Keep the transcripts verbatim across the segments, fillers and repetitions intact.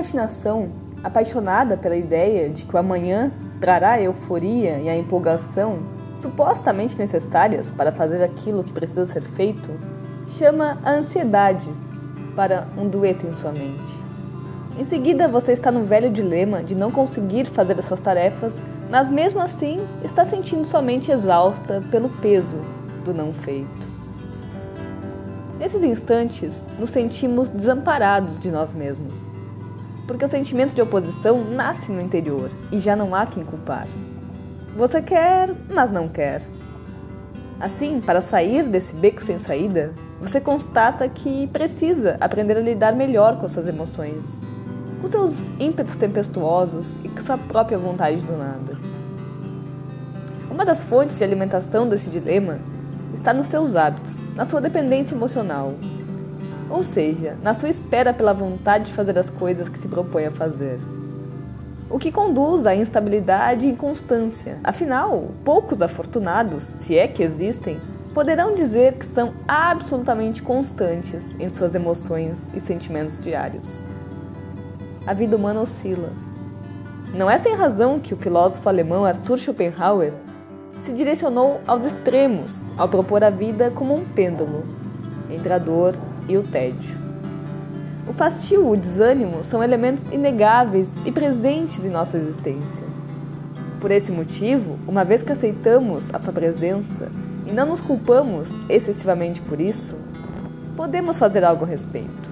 procrastinação, apaixonada pela ideia de que o amanhã trará a euforia e a empolgação supostamente necessárias para fazer aquilo que precisa ser feito, chama a ansiedade para um dueto em sua mente. Em seguida, você está no velho dilema de não conseguir fazer as suas tarefas, mas mesmo assim está sentindo sua mente exausta pelo peso do não feito. Nesses instantes, nos sentimos desamparados de nós mesmos, porque o sentimento de oposição nasce no interior e já não há quem culpar. Você quer, mas não quer. Assim, para sair desse beco sem saída, você constata que precisa aprender a lidar melhor com suas emoções, com seus ímpetos tempestuosos e com sua própria vontade do nada. Uma das fontes de alimentação desse dilema está nos seus hábitos, na sua dependência emocional, ou seja, na sua espera pela vontade de fazer as coisas que se propõe a fazer. O que conduz à instabilidade e inconstância. Afinal, poucos afortunados, se é que existem, poderão dizer que são absolutamente constantes em suas emoções e sentimentos diários. A vida humana oscila. Não é sem razão que o filósofo alemão Arthur Schopenhauer se direcionou aos extremos ao propor a vida como um pêndulo entre a dor e o tédio. O fastio e o desânimo são elementos inegáveis e presentes em nossa existência. Por esse motivo, uma vez que aceitamos a sua presença e não nos culpamos excessivamente por isso, podemos fazer algo a respeito.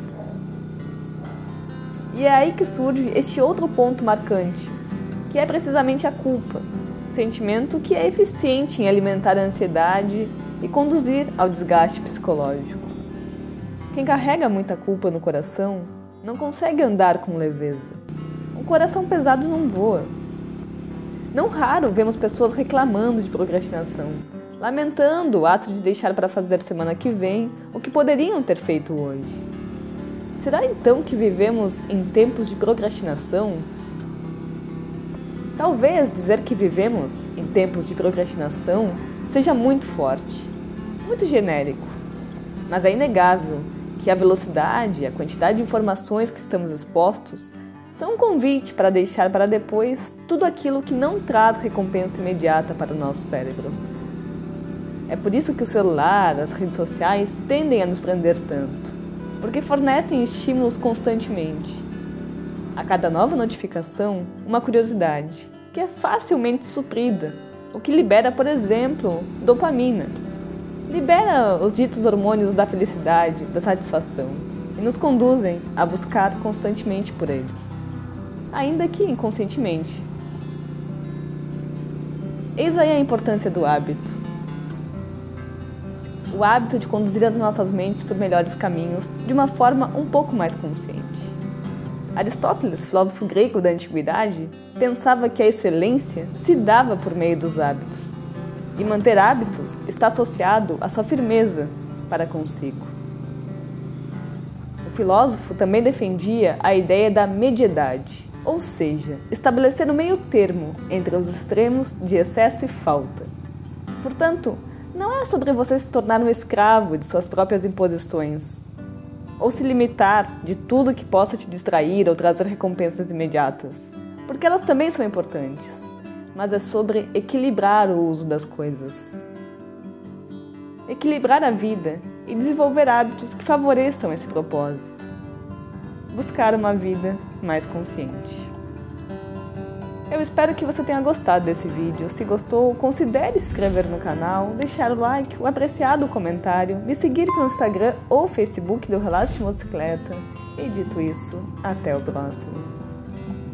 E é aí que surge este outro ponto marcante, que é precisamente a culpa, sentimento que é eficiente em alimentar a ansiedade e conduzir ao desgaste psicológico. Quem carrega muita culpa no coração não consegue andar com leveza. Um coração pesado não voa. Não raro vemos pessoas reclamando de procrastinação, lamentando o ato de deixar para fazer semana que vem o que poderiam ter feito hoje. Será então que vivemos em tempos de procrastinação? Talvez dizer que vivemos em tempos de procrastinação seja muito forte, muito genérico, mas é inegável que a velocidade e a quantidade de informações que estamos expostos são um convite para deixar para depois tudo aquilo que não traz recompensa imediata para o nosso cérebro. É por isso que o celular, as redes sociais tendem a nos prender tanto, porque fornecem estímulos constantemente. A cada nova notificação, uma curiosidade, que é facilmente suprida, o que libera, por exemplo, dopamina. Libera os ditos hormônios da felicidade, da satisfação, e nos conduzem a buscar constantemente por eles, ainda que inconscientemente. Eis aí a importância do hábito. O hábito de conduzir as nossas mentes por melhores caminhos de uma forma um pouco mais consciente. Aristóteles, filósofo grego da antiguidade, pensava que a excelência se dava por meio dos hábitos. E manter hábitos está associado à sua firmeza para consigo. O filósofo também defendia a ideia da mediedade, ou seja, estabelecer um meio termo entre os extremos de excesso e falta. Portanto, não é sobre você se tornar um escravo de suas próprias imposições, ou se limitar de tudo que possa te distrair ou trazer recompensas imediatas, porque elas também são importantes. Mas é sobre equilibrar o uso das coisas. Equilibrar a vida e desenvolver hábitos que favoreçam esse propósito. Buscar uma vida mais consciente. Eu espero que você tenha gostado desse vídeo. Se gostou, considere se inscrever no canal, deixar o like, o apreciado comentário, me seguir pelo Instagram ou Facebook do Relatos de Motocicleta. E dito isso, até o próximo.